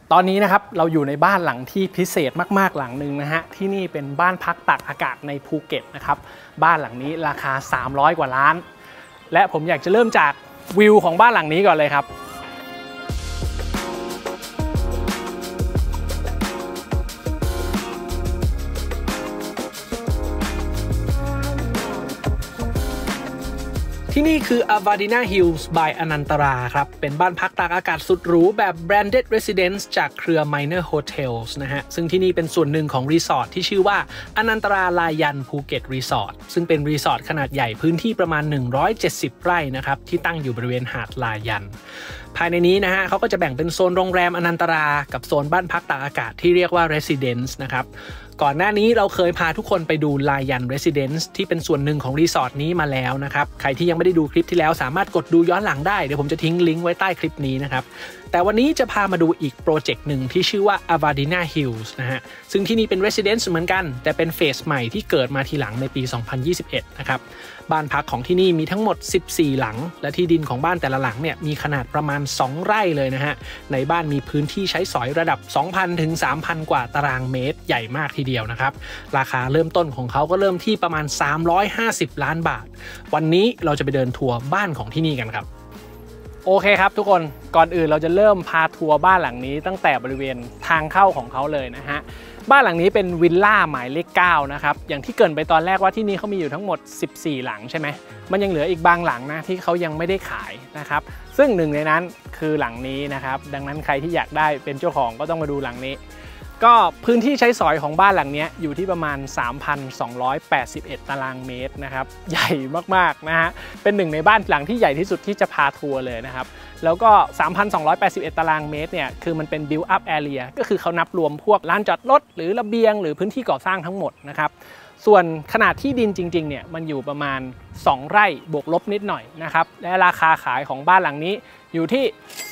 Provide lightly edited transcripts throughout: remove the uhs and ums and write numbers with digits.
ตอนนี้นะครับเราอยู่ในบ้านหลังที่พิเศษมากๆหลังหนึ่งนะฮะที่นี่เป็นบ้านพักตากอากาศในภูเก็ตนะครับบ้านหลังนี้ราคา300 กว่าล้านและผมอยากจะเริ่มจากวิวของบ้านหลังนี้ก่อนเลยครับที่นี่คือ Avadina Hills by อนันตราครับเป็นบ้านพักตากอากาศสุดหรูแบบ Branded Residence จากเครือ Minor Hotels นะฮะซึ่งที่นี่เป็นส่วนหนึ่งของรีสอร์ทที่ชื่อว่าอนันตราลายันภูเก็ตรีสอร์ทซึ่งเป็นรีสอร์ทขนาดใหญ่พื้นที่ประมาณ170 ไร่นะครับที่ตั้งอยู่บริเวณหาดลายันภายในนี้นะฮะเขาก็จะแบ่งเป็นโซนโรงแรมอนันตรากับโซนบ้านพักตากอากาศที่เรียกว่า Residence นะครับก่อนหน้านี้เราเคยพาทุกคนไปดูลายัน Residence ที่เป็นส่วนหนึ่งของรีสอร์ทนี้มาแล้วนะครับใครที่ยังไม่ได้ดูคลิปที่แล้วสามารถกดดูย้อนหลังได้เดี๋ยวผมจะทิ้งลิงก์ไว้ใต้คลิปนี้นะครับแต่วันนี้จะพามาดูอีกโปรเจกต์หนึ่งที่ชื่อว่า Avadina Hills นะฮะซึ่งที่นี่เป็น Residence เหมือนกันแต่เป็นเฟสใหม่ที่เกิดมาทีหลังในปี 2021 นะครับบ้านพักของที่นี่มีทั้งหมด14 หลังและที่ดินของบ้านแต่ละหลังเนี่ยมีขนาดประมาณ2 ไร่เลยนะฮะในบ้านมีพื้นที่ใช้สอยระดับ 2,000 ถึง 3,000 กว่าตารางเมตรใหญ่มากทีเดียวนะครับราคาเริ่มต้นของเขาก็เริ่มที่ประมาณ350 ล้านบาทวันนี้เราจะไปเดินทัวร์บ้านของที่นี่กันครับโอเคครับทุกคนก่อนอื่นเราจะเริ่มพาทัวร์บ้านหลังนี้ตั้งแต่บริเวณทางเข้าของเขาเลยนะฮะบ้านหลังนี้เป็นวิลล่าหมายเลข 9นะครับอย่างที่เกริ่นไปตอนแรกว่าที่นี่เขามีอยู่ทั้งหมด14 หลังใช่ไหมมันยังเหลืออีกบางหลังนะที่เขายังไม่ได้ขายนะครับซึ่งหนึ่งในนั้นคือหลังนี้นะครับดังนั้นใครที่อยากได้เป็นเจ้าของก็ต้องมาดูหลังนี้ก็พื้นที่ใช้สอยของบ้านหลังนี้อยู่ที่ประมาณ 3,281 ตารางเมตรนะครับใหญ่มากๆนะฮะเป็นหนึ่งในบ้านหลังที่ใหญ่ที่สุดที่จะพาทัวร์เลยนะครับแล้วก็ 3,281 ตารางเมตรเนี่ยคือมันเป็น build up area ก็คือเขานับรวมพวกลานจอดรถหรือระเบียงหรือพื้นที่ก่อสร้างทั้งหมดนะครับส่วนขนาดที่ดินจริงๆเนี่ยมันอยู่ประมาณ2 ไร่บวกลบนิดหน่อยนะครับและราคาขายของบ้านหลังนี้อยู่ที่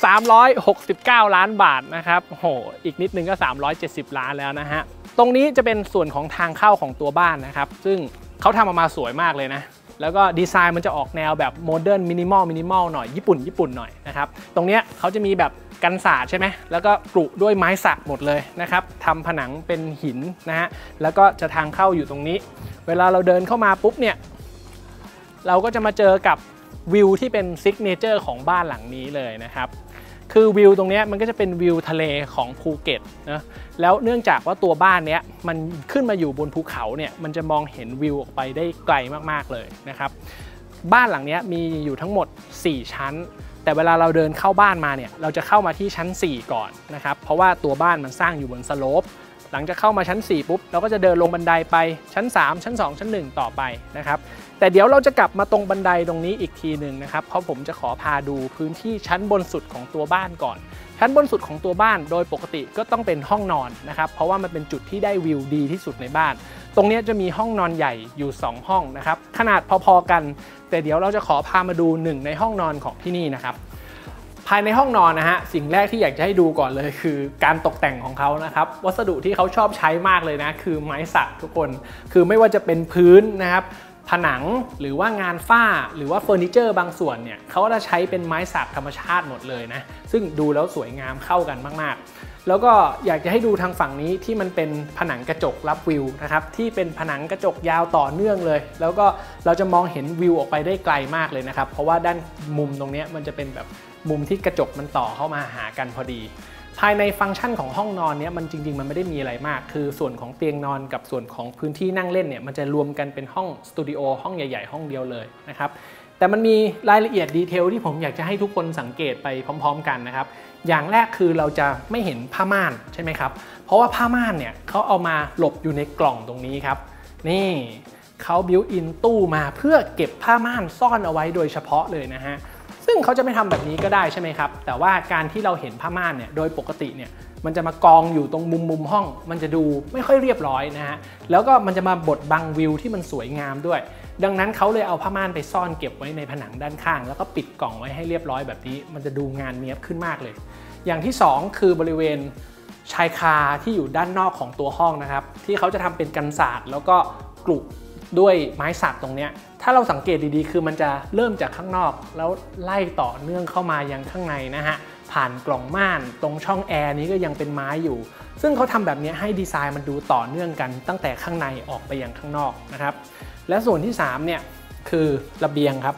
369 ล้านบาทนะครับโหอีกนิดนึงก็370 ล้านแล้วนะฮะตรงนี้จะเป็นส่วนของทางเข้าของตัวบ้านนะครับซึ่งเขาทำออกมาสวยมากเลยนะแล้วก็ดีไซน์มันจะออกแนวแบบโมเดิร์นมินิมอลหน่อยญี่ปุ่นหน่อยนะครับตรงเนี้ยเขาจะมีแบบกันศาสตร์ใช่ไหมแล้วก็กรุด้วยไม้สักหมดเลยนะครับทำผนังเป็นหินนะฮะแล้วก็จะทางเข้าอยู่ตรงนี้เวลาเราเดินเข้ามาปุ๊บเนี่ยเราก็จะมาเจอกับวิวที่เป็นซิกเนเจอร์ของบ้านหลังนี้เลยนะครับคือวิวตรงนี้มันก็จะเป็นวิวทะเลของภูเก็ตนะแล้วเนื่องจากว่าตัวบ้านเนี้ยมันขึ้นมาอยู่บนภูเขาเนี่ยมันจะมองเห็นวิวออกไปได้ไกลมากๆเลยนะครับบ้านหลังนี้มีอยู่ทั้งหมด4 ชั้นแต่เวลาเราเดินเข้าบ้านมาเนี่ยเราจะเข้ามาที่ชั้น4ก่อนนะครับเพราะว่าตัวบ้านมันสร้างอยู่บนสโลปหลังจากเข้ามาชั้น4ปุ๊บเราก็จะเดินลงบันไดไปชั้น3ชั้น2ชั้น1ต่อไปนะครับแต่เดี๋ยวเราจะกลับมาตรงบันไดตรงนี้อีกทีหนึ่งนะครับเพราะผมจะขอพาดูพื้นที่ชั้นบนสุดของตัวบ้านก่อนชั้นบนสุดของตัวบ้านโดยปกติก็ต้องเป็นห้องนอนนะครับเพราะว่ามันเป็นจุดที่ได้วิวดีที่สุดในบ้านตรงนี้จะมีห้องนอนใหญ่อยู่2 ห้องนะครับขนาดพอๆกันแต่เดี๋ยวเราจะขอพามาดู1ในห้องนอนของที่นี่นะครับภายในห้องนอนนะฮะสิ่งแรกที่อยากจะให้ดูก่อนเลยคือการตกแต่งของเขานะครับวัสดุที่เขาชอบใช้มากเลยนะคือไม้สักทุกคนคือไม่ว่าจะเป็นพื้นนะครับผนังหรือว่างานฝ้าหรือว่าเฟอร์นิเจอร์บางส่วนเนี่ยเขาจะใช้เป็นไม้สักธรรมชาติหมดเลยนะซึ่งดูแล้วสวยงามเข้ากันมากๆแล้วก็อยากจะให้ดูทางฝั่งนี้ที่มันเป็นผนังกระจกรับวิวนะครับที่เป็นผนังกระจกยาวต่อเนื่องเลยแล้วก็เราจะมองเห็นวิวออกไปได้ไกลมากเลยนะครับเพราะว่าด้านมุมตรงนี้มันจะเป็นแบบมุมที่กระจกมันต่อเข้ามาหากันพอดีภายในฟังก์ชันของห้องนอนเนี้ยมันจริงๆมันไม่ได้มีอะไรมากคือส่วนของเตียงนอนกับส่วนของพื้นที่นั่งเล่นเนี่ยมันจะรวมกันเป็นห้องสตูดิโอห้องใหญ่ๆห้องเดียวเลยนะครับแต่มันมีรายละเอียดดีเทลที่ผมอยากจะให้ทุกคนสังเกตไปพร้อมๆกันนะครับอย่างแรกคือเราจะไม่เห็นผ้าม่านใช่ไหมครับเพราะว่าผ้าม่านเนี่ยเขาเอามาหลบอยู่ในกล่องตรงนี้ครับนี่เขาบิวอินตู้มาเพื่อเก็บผ้าม่านซ่อนเอาไว้โดยเฉพาะเลยนะฮะซึ่งเขาจะไม่ทำแบบนี้ก็ได้ใช่ไหมครับแต่ว่าการที่เราเห็นผ้าม่านเนี่ยโดยปกติเนี่ยมันจะมากองอยู่ตรงมุมห้องมันจะดูไม่ค่อยเรียบร้อยนะฮะแล้วก็มันจะมาบดบังวิวที่มันสวยงามด้วยดังนั้นเขาเลยเอาผ้าม่านไปซ่อนเก็บไว้ในผนังด้านข้างแล้วก็ปิดกล่องไว้ให้เรียบร้อยแบบนี้มันจะดูงานเนียบขึ้นมากเลยอย่างที่2คือบริเวณชายคาที่อยู่ด้านนอกของตัวห้องนะครับที่เขาจะทำเป็นกันศาสตร์แล้วก็กรุด้วยไม้สักตรงนี้ถ้าเราสังเกตดีๆคือมันจะเริ่มจากข้างนอกแล้วไล่ต่อเนื่องเข้ามายังข้างในนะฮะผ่านกล่องม่านตรงช่องแอร์นี้ก็ยังเป็นไม้อยู่ซึ่งเขาทำแบบนี้ให้ดีไซน์มันดูต่อเนื่องกันตั้งแต่ข้างในออกไปยังข้างนอกนะครับและส่วนที่3เนี่ยคือระเบียงครับ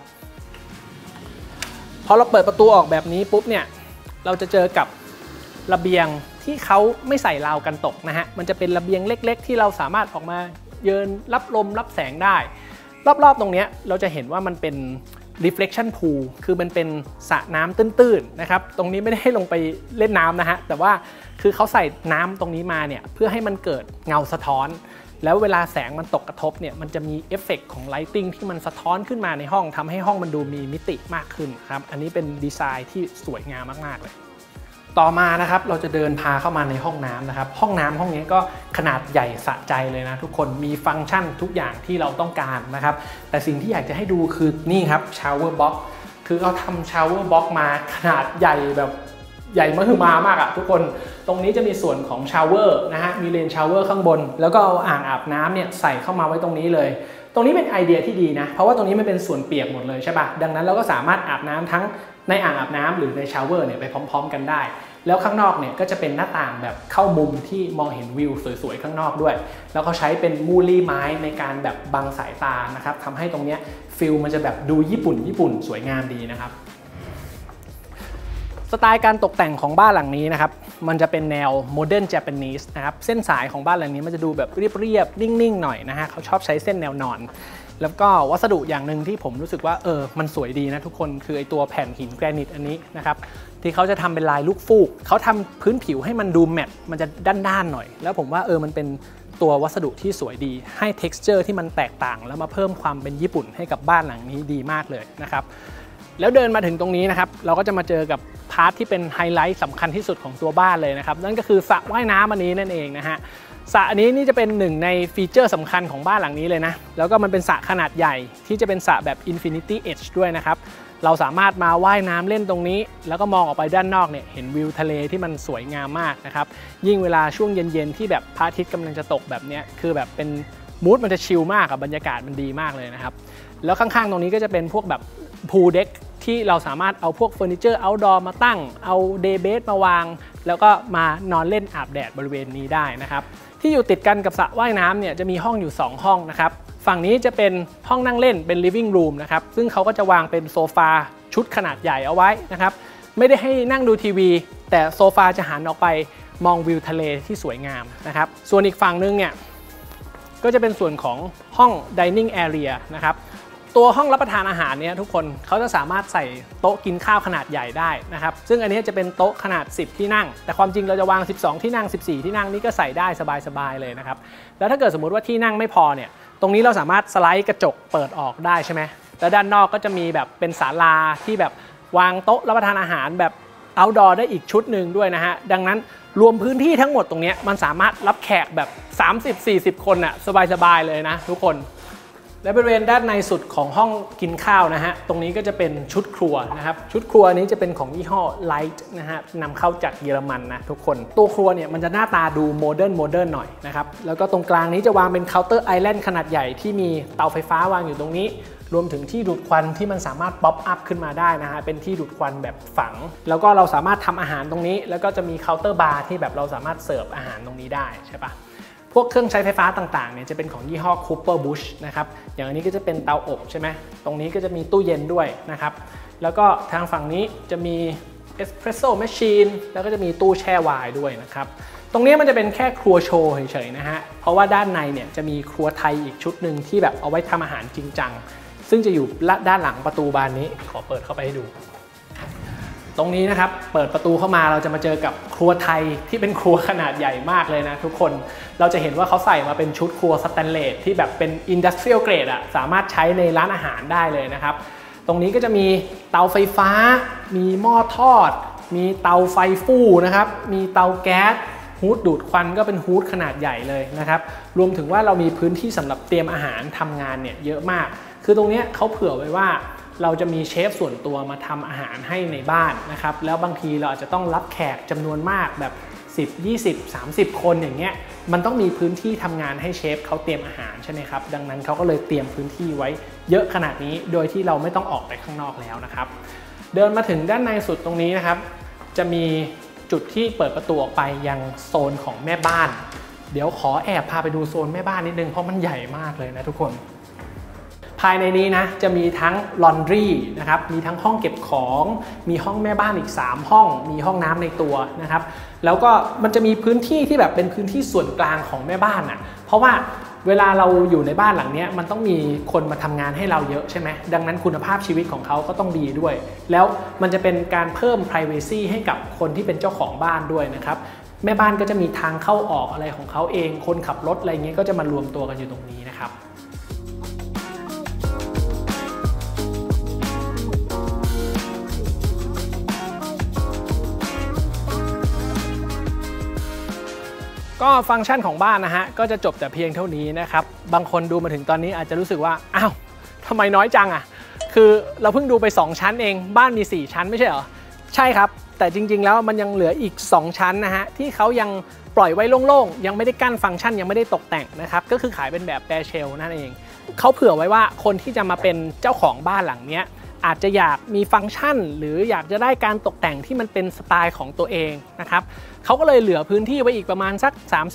พอเราเปิดประตูออกแบบนี้ปุ๊บเนี่ยเราจะเจอกับระเบียงที่เขาไม่ใส่ราวกันตกนะฮะมันจะเป็นระเบียงเล็กๆที่เราสามารถออกมาเยืนรับลมรับแสงได้รอบๆตรงนี้เราจะเห็นว่ามันเป็น reflection pool คือมันเป็นสระน้ำตื้นๆนะครับตรงนี้ไม่ได้ให้ลงไปเล่นน้ำนะฮะแต่ว่าคือเขาใส่น้ำตรงนี้มาเนี่ยเพื่อให้มันเกิดเงาสะท้อนแล้วเวลาแสงมันตกกระทบเนี่ยมันจะมีเอฟเฟกต์ของไลติ้งที่มันสะท้อนขึ้นมาในห้องทำให้ห้องมันดูมีมิติมากขึ้นครับอันนี้เป็นดีไซน์ที่สวยงามมากๆเลยต่อมานะครับเราจะเดินพาเข้ามาในห้องน้ำนะครับห้องน้ำห้องนี้ก็ขนาดใหญ่สะใจเลยนะทุกคนมีฟังก์ชันทุกอย่างที่เราต้องการนะครับแต่สิ่งที่อยากจะให้ดูคือนี่ครับชาวเวอร์บ็อกซ์คือเขาทำชาวเวอร์บ็อกซ์มาขนาดใหญ่แบบใหญ่มหึมามากอะทุกคนตรงนี้จะมีส่วนของชาวเวอร์นะฮะมีเลนชาวเวอร์ข้างบนแล้วก็เอาอ่างอาบน้ำเนี่ยใส่เข้ามาไว้ตรงนี้เลยตรงนี้เป็นไอเดียที่ดีนะเพราะว่าตรงนี้มันเป็นส่วนเปียกหมดเลยใช่ปะดังนั้นเราก็สามารถอาบน้ำทั้งในอ่างอาบน้ำหรือในชาวเวอร์เนี่ยไปพร้อมๆกันได้แล้วข้างนอกเนี่ยก็จะเป็นหน้าต่างแบบเข้ามุมที่มองเห็นวิวสวยๆข้างนอกด้วยแล้วเขาใช้เป็นมูลี่ไม้ในการแบบบังสายตานะครับทำให้ตรงนี้ฟิลมันจะแบบดูญี่ปุ่นสวยงามดีนะครับสไตล์การตกแต่งของบ้านหลังนี้นะครับมันจะเป็นแนวโมเดิร์นเจแปนิสนะครับเส้นสายของบ้านหลังนี้มันจะดูแบบเรียบๆนิ่งๆหน่อยนะฮะเขาชอบใช้เส้นแนวนอนแล้วก็วัสดุอย่างหนึ่งที่ผมรู้สึกว่ามันสวยดีนะทุกคนคือไอตัวแผ่นหินแกรนิตอันนี้นะครับที่เขาจะทำเป็นลายลูกฟูกเขาทำพื้นผิวให้มันดูแมตต์มันจะด้านๆหน่อยแล้วผมว่ามันเป็นตัววัสดุที่สวยดีให้ texture ที่มันแตกต่างแล้วมาเพิ่มความเป็นญี่ปุ่นให้กับบ้านหลังนี้ดีมากเลยนะครับแล้วเดินมาถึงตรงนี้นะครับเราก็จะมาเจอกับพาร์ทที่เป็นไฮไลท์สำคัญที่สุดของตัวบ้านเลยนะครับนั่นก็คือสระว่ายน้ำอันนี้นั่นเองนะฮะสระอันนี้นี่จะเป็นหนึ่งในฟีเจอร์สำคัญของบ้านหลังนี้เลยนะแล้วก็มันเป็นสระขนาดใหญ่ที่จะเป็นสระแบบ Infinity Edge ด้วยนะครับเราสามารถมาว่ายน้ำเล่นตรงนี้แล้วก็มองออกไปด้านนอกเนี่ยเห็นวิวทะเลที่มันสวยงามมากนะครับยิ่งเวลาช่วงเย็นๆที่แบบพระอาทิตย์กำลังจะตกแบบนี้คือแบบเป็นมูดมันจะชิลมากบรรยากาศมันดีมากเลยนะครับแล้วข้างๆตรงนี้ก็จะเป็นพวกแบบพูลเด็กที่เราสามารถเอาพวกเฟอร์นิเจอร์เอาท์ดอร์มาตั้งเอาเดย์เบสมาวางแล้วก็มานอนเล่นอาบแดดบริเวณนี้ได้นะครับที่อยู่ติดกันกับสระว่ายน้ำเนี่ยจะมีห้องอยู่2ห้องนะครับฝั่งนี้จะเป็นห้องนั่งเล่นเป็น living room นะครับซึ่งเขาก็จะวางเป็นโซฟาชุดขนาดใหญ่เอาไว้นะครับไม่ได้ให้นั่งดูทีวีแต่โซฟาจะหันออกไปมองวิวทะเลที่สวยงามนะครับส่วนอีกฝั่งนึงเนี่ยก็จะเป็นส่วนของห้อง dining area นะครับตัวห้องรับประทานอาหารเนี่ยทุกคนเขาจะสามารถใส่โต๊ะกินข้าวขนาดใหญ่ได้นะครับซึ่งอันนี้จะเป็นโต๊ะขนาด10ที่นั่งแต่ความจริงเราจะวาง12ที่นั่ง14ที่นั่งนี่ก็ใส่ได้สบายๆเลยนะครับแล้วถ้าเกิดสมมุติว่าที่นั่งไม่พอเนี่ยตรงนี้เราสามารถสไลด์กระจกเปิดออกได้ใช่ไหมแล้วด้านนอกก็จะมีแบบเป็นศาลาที่แบบวางโต๊ะรับประทานอาหารแบบ outdoor ได้อีกชุดหนึ่งด้วยนะฮะดังนั้นรวมพื้นที่ทั้งหมดตรงนี้มันสามารถรับแขกแบบ30-40 คนน่ะสบายๆเลยนะทุกคนและบริเวณด้านในสุดของห้องกินข้าวนะฮะตรงนี้ก็จะเป็นชุดครัวนะครับชุดครัวนี้จะเป็นของยี่ห้อ Light นะฮะนำเข้าจากเยอรมันนะทุกคนตัวครัวเนี่ยมันจะหน้าตาดูโมเดิร์นหน่อยนะครับแล้วก็ตรงกลางนี้จะวางเป็นเคาน์เตอร์ไอแลนด์ขนาดใหญ่ที่มีเตาไฟฟ้าวางอยู่ตรงนี้รวมถึงที่ดูดควันที่มันสามารถป๊อปอัพขึ้นมาได้นะฮะเป็นที่ดูดควันแบบฝังแล้วก็เราสามารถทำอาหารตรงนี้แล้วก็จะมีเคาน์เตอร์บาร์ที่แบบเราสามารถเสิร์ฟอาหารตรงนี้ได้ใช่ปะพวกเครื่องใช้ไฟฟ้าต่างๆเนี่ยจะเป็นของยี่ห้อ Cooper Bush นะครับอย่างอันนี้ก็จะเป็นเตาอบใช่ไหมตรงนี้ก็จะมีตู้เย็นด้วยนะครับแล้วก็ทางฝั่งนี้จะมี Espresso Machine แล้วก็จะมีตู้แช่ไวน์ด้วยนะครับตรงนี้มันจะเป็นแค่ครัวโชว์เฉยๆนะฮะเพราะว่าด้านในเนี่ยจะมีครัวไทยอีกชุดหนึ่งที่แบบเอาไว้ทำอาหารจริงจังซึ่งจะอยู่ด้านหลังประตูบานนี้ขอเปิดเข้าไปให้ดูตรงนี้นะครับเปิดประตูเข้ามาเราจะมาเจอกับครัวไทยที่เป็นครัวขนาดใหญ่มากเลยนะทุกคนเราจะเห็นว่าเขาใส่มาเป็นชุดครัวสแตนเลสที่แบบเป็นอินดัสเทรียลเกรดอะสามารถใช้ในร้านอาหารได้เลยนะครับตรงนี้ก็จะมีเตาไฟฟ้ามีหม้อทอดมีเตาไฟฟู่นะครับมีเตาแก๊สฮูดดูดควันก็เป็นฮูดขนาดใหญ่เลยนะครับรวมถึงว่าเรามีพื้นที่สำหรับเตรียมอาหารทำงานเนี่ยเยอะมากคือตรงนี้เขาเผื่อไว้ว่าเราจะมีเชฟส่วนตัวมาทำอาหารให้ในบ้านนะครับแล้วบางทีเราอาจจะต้องรับแขกจำนวนมากแบบ10 20 30 คนอย่างเงี้ยมันต้องมีพื้นที่ทำงานให้เชฟเขาเตรียมอาหารใช่ไหมครับดังนั้นเขาก็เลยเตรียมพื้นที่ไว้เยอะขนาดนี้โดยที่เราไม่ต้องออกไปข้างนอกแล้วนะครับเดินมาถึงด้านในสุดตรงนี้นะครับจจะมีจุดที่เปิดประตูออกไปยังโซนของแม่บ้านเดี๋ยวขอแอบพาไปดูโซนแม่บ้านนิดนึงเพราะมันใหญ่มากเลยนะทุกคนภายในนี้นะจะมีทั้งลอนดรีนะครับมีทั้งห้องเก็บของมีห้องแม่บ้านอีก3ห้องมีห้องน้ำในตัวนะครับแล้วก็มันจะมีพื้นที่ที่แบบเป็นพื้นที่ส่วนกลางของแม่บ้านอ่ะเพราะว่าเวลาเราอยู่ในบ้านหลังนี้มันต้องมีคนมาทำงานให้เราเยอะใช่ไหมดังนั้นคุณภาพชีวิตของเขาก็ต้องดีด้วยแล้วมันจะเป็นการเพิ่ม privacy ให้กับคนที่เป็นเจ้าของบ้านด้วยนะครับแม่บ้านก็จะมีทางเข้าออกอะไรของเขาเองคนขับรถอะไรเงี้ยก็จะมารวมตัวกันอยู่ตรงนี้นะครับก็ฟังก์ชันของบ้านนะฮะก็จะจบแต่เพียงเท่านี้นะครับบางคนดูมาถึงตอนนี้อาจจะรู้สึกว่าอ้าวทำไมน้อยจังอ่ะคือเราเพิ่งดูไป2ชั้นเองบ้านมี4ชั้นไม่ใช่เหรอใช่ครับแต่จริงๆแล้วมันยังเหลืออีก2ชั้นนะฮะที่เขายังปล่อยไว้โล่งๆยังไม่ได้กั้นฟังก์ชันยังไม่ได้ตกแต่งนะครับก็คือขายเป็นแบบแบร์เชลนั่นเองเขาเผื่อไว้ว่าคนที่จะมาเป็นเจ้าของบ้านหลังเนี้ยอาจจะอยากมีฟังก์ชันหรืออยากจะได้การตกแต่งที่มันเป็นสไตล์ของตัวเองนะครับเขาก็เลยเหลือพื้นที่ไว้อีกประมาณสัก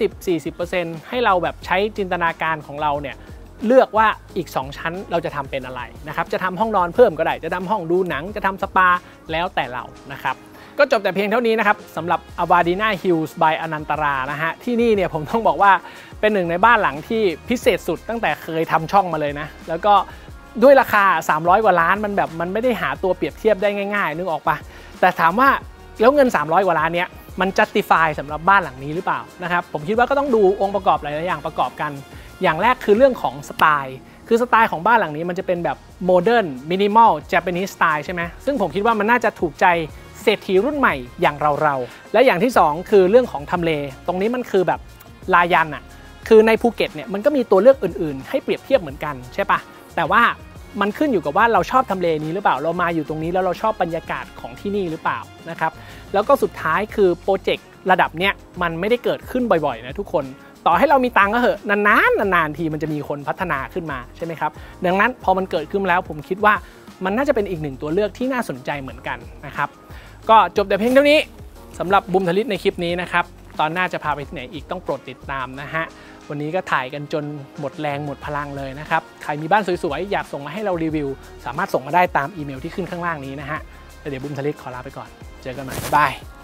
30-40% ให้เราแบบใช้จินตนาการของเราเนี่ยเลือกว่าอีก2ชั้นเราจะทำเป็นอะไรนะครับจะทำห้องนอนเพิ่มก็ได้จะทำห้องดูหนังจะทำสปาแล้วแต่เรานะครับก็จบแต่เพียงเท่านี้นะครับสำหรับ Avadina Hills by อนันตรานะฮะที่นี่เนี่ยผมต้องบอกว่าเป็นหนึ่งในบ้านหลังที่พิเศษสุดตั้งแต่เคยทำช่องมาเลยนะแล้วก็ด้วยราคา300กว่าล้านมันไม่ได้หาตัวเปรียบเทียบได้ง่ายๆนึกออกปะแต่ถามว่าแล้วเงิน300กว่าล้านเนี้ยมัน justify สำหรับบ้านหลังนี้หรือเปล่านะครับผมคิดว่าก็ต้องดูองค์ประกอบหลายๆอย่างประกอบกันอย่างแรกคือเรื่องของสไตล์คือสไตล์ของบ้านหลังนี้มันจะเป็นแบบโมเดิร์นมินิมอลเจแปนิสสไตล์ใช่ไหมซึ่งผมคิดว่ามันน่าจะถูกใจเศรษฐีรุ่นใหม่อย่างเราและอย่างที่2คือเรื่องของทำเลตรงนี้มันคือแบบลายันอ่ะคือในภูเก็ตเนี่ยมันก็มีตัวเลือกอื่นๆให้เปรียบเทียบเหมือนกันใช่ปะแต่ว่ามันขึ้นอยู่กับว่าเราชอบทำเลนี้หรือเปล่าเรามาอยู่ตรงนี้แล้วเราชอบบรรยากาศของที่นี่หรือเปล่านะครับแล้วก็สุดท้ายคือโปรเจกต์ระดับเนี้ยมันไม่ได้เกิดขึ้นบ่อยๆนะทุกคนต่อให้เรามีตังค์ก็เหอะนานๆทีมันจะมีคนพัฒนาขึ้นมาใช่ไหมครับดังนั้นพอมันเกิดขึ้นแล้วผมคิดว่ามันน่าจะเป็นอีกหนึ่งตัวเลือกที่น่าสนใจเหมือนกันนะครับก็จบแต่เพียงเท่านี้สำหรับบุมทลิตในคลิปนี้นะครับตอนหน้าจะพาไปที่ไหนอีกต้องโปรดติดตามนะฮะวันนี้ก็ถ่ายกันจนหมดแรงหมดพลังเลยนะครับใครมีบ้านสวยๆอยากส่งมาให้เรารีวิวสามารถส่งมาได้ตามอีเมลที่ขึ้นข้างล่างนี้นะฮะเดี๋ยวบุมทลิตขอลาไปก่อนเจอกันใหม่บ๊ายบาย